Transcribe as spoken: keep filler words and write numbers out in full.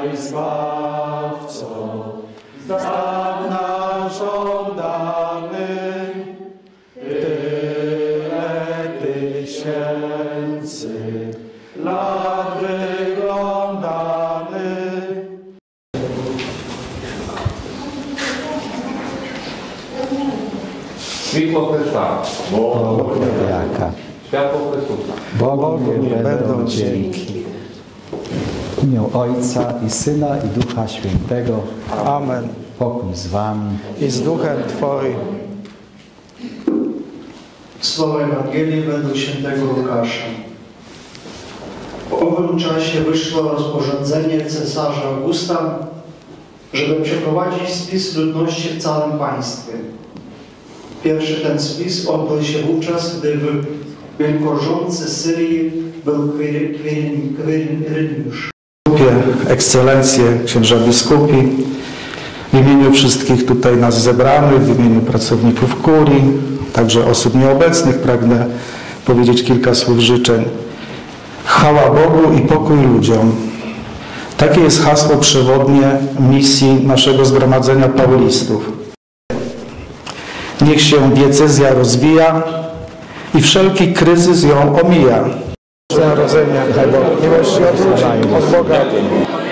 Daj Zbawco, z dawna żądany, tyle tysięcy lat wyglądany. Światło Chrystusa. Bogu jaka. Światło Chrystusa. Bogu nie będą dzięki. W imię Ojca i Syna i Ducha Świętego. Amen. Pokój z wami. I z duchem Twoim. Słowa Ewangelii według świętego Łukasza. W owym czasie wyszło rozporządzenie cesarza Augusta, żeby przeprowadzić spis ludności w całym państwie. Pierwszy ten spis odbył się wówczas, gdy wielkorządcy Syrii był Kwiryniusz. Ekscelencje, księża biskupi, w imieniu wszystkich tutaj nas zebranych, w imieniu pracowników kurii, także osób nieobecnych pragnę powiedzieć kilka słów życzeń. Chwała Bogu i pokój ludziom. Takie jest hasło przewodnie misji naszego Zgromadzenia Paulistów. Niech się diecezja rozwija i wszelki kryzys ją omija. Narodzenia, miłości od ludzi, od Boga.